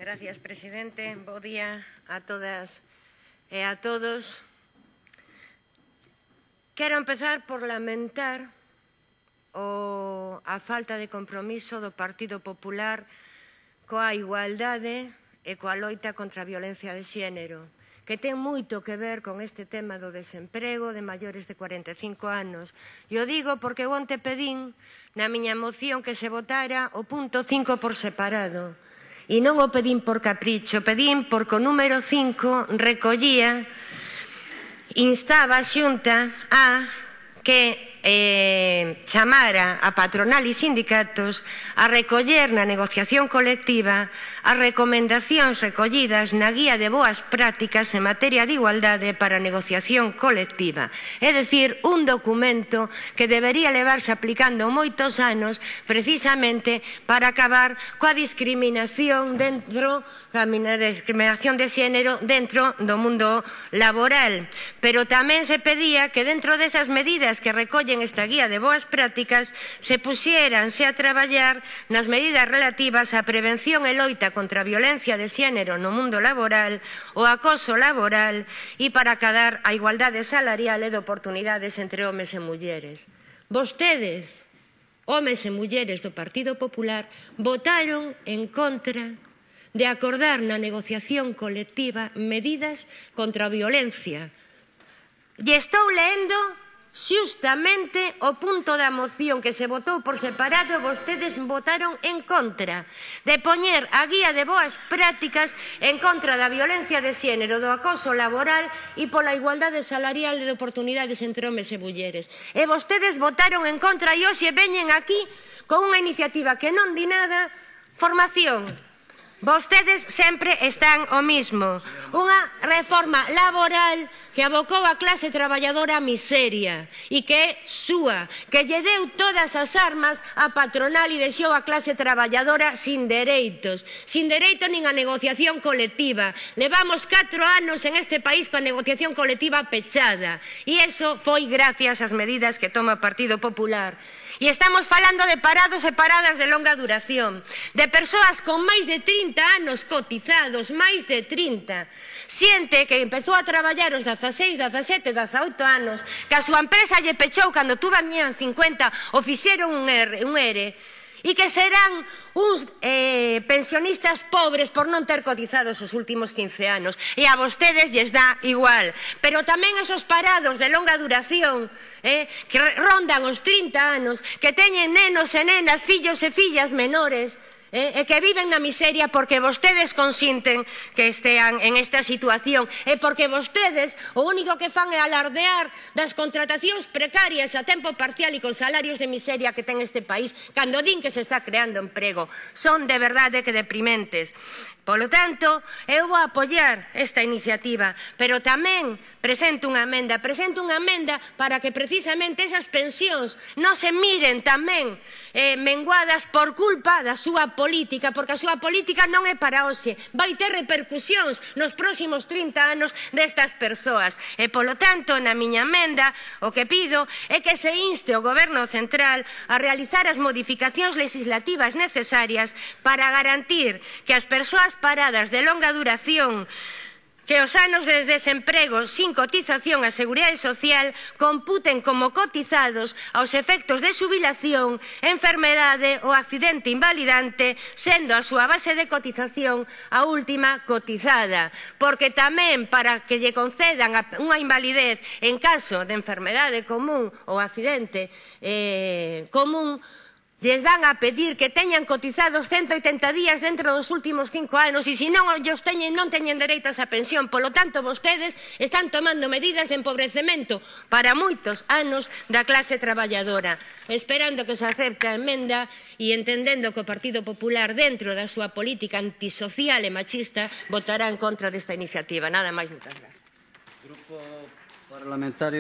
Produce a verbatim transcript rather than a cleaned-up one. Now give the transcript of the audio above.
Gracias, presidente. Bo día a todas e a todos. Quero empezar por lamentar o, a falta de compromiso do Partido Popular coa igualdade e coa loita contra a violencia de xénero, que ten moito que ver con este tema do desemprego de maiores de cuarenta e cinco anos. E o digo porque onte pedín na miña moción que se votara o punto cinco por separado. E non o pedín por capricho, pedín porque o número cinco recollía, instaba a Xunta a que eh, chamara a patronal e sindicatos a recoller na negociación colectiva as recomendacións recollidas na Guía de Boas Prácticas en materia de igualdade para a negociación colectiva. É dicir, un documento que debería levarse aplicando moitos anos precisamente para acabar coa discriminación dentro a discriminación de xénero dentro do mundo laboral. Pero tamén se pedía que dentro desas medidas que recollen esta Guía de Boas Prácticas se puxéranse a traballar nas medidas relativas á prevención e loita contra a violencia de xénero no mundo laboral, o acoso laboral e para acadar a igualdade salarial e de oportunidades entre homes e mulleres. Vostedes, homes e mulleres do Partido Popular, votaron en contra de acordar na negociación colectiva medidas contra a violencia. E estou lendo xustamente o punto da moción que se votou por separado e vostedes votaron en contra de poñer a Guía de Boas Prácticas en contra da violencia de xénero, do acoso laboral e pola igualdade salarial e de oportunidades entre homes e mulleres. E vostedes votaron en contra e hoxe veñen aquí con unha iniciativa que non di nada, formación. Vostedes sempre están o mismo. Unha reforma laboral que abocou a clase traballadora a miseria e que é súa, que lle deu todas as armas á patronal e deixou a clase traballadora sin dereitos, sin dereito nin a negociación colectiva. Levamos catro anos en este país coa negociación colectiva pechada e iso foi gracias ás medidas que toma o Partido Popular. E estamos falando de parados e paradas de longa duración, de persoas con máis de trinta anos cotizados, máis de trinta, xente que empezou a traballar os dezaseis, dezasete, dezaoito anos, que a súa empresa lle pechou cando tiñan cincuenta ou fixeron un ERE, e que serán uns eh, pensionistas pobres por non ter cotizados os últimos quince anos. E a vostedes lles dá igual. Pero tamén esos parados de longa duración eh, que rondan os trinta anos, que teñen nenos e nenas, fillos e fillas menores, e que viven na miseria porque vostedes consinten que estean en esta situación e porque vostedes o único que fan é alardear das contratacións precarias a tempo parcial e con salarios de miseria que ten este país cando din que se está creando emprego. Son de verdade que deprimentes. Polo tanto, eu vou apoiar esta iniciativa, pero tamén presento unha emenda, presento unha emenda para que precisamente esas pensións non se miren tamén eh, menguadas por culpa da súa política, porque a súa política non é para hoxe, vai ter repercusións nos próximos trinta anos destas persoas. E, polo tanto, na miña emenda, o que pido é que se inste o Goberno Central a realizar as modificacións legislativas necesarias para garantir que as persoas paradas de longa duración, que os anos de desemprego sin cotización á Seguridade Social computen como cotizados aos efectos de xubilación, enfermedade ou accidente invalidante, sendo a súa base de cotización a última cotizada. Porque tamén para que lle concedan unha invalidez en caso de enfermedade común ou accidente eh, común, lles van a pedir que teñan cotizados ciento oitenta días dentro dos últimos cinco anos e se non os teñen, non teñen dereito a esa pensión. Polo tanto, vostedes están tomando medidas de empobrecemento para moitos anos da clase traballadora. Esperando que se acepte a emenda e entendendo que o Partido Popular, dentro da súa política antisocial e machista, votará en contra desta iniciativa. Nada máis, moitas gracias.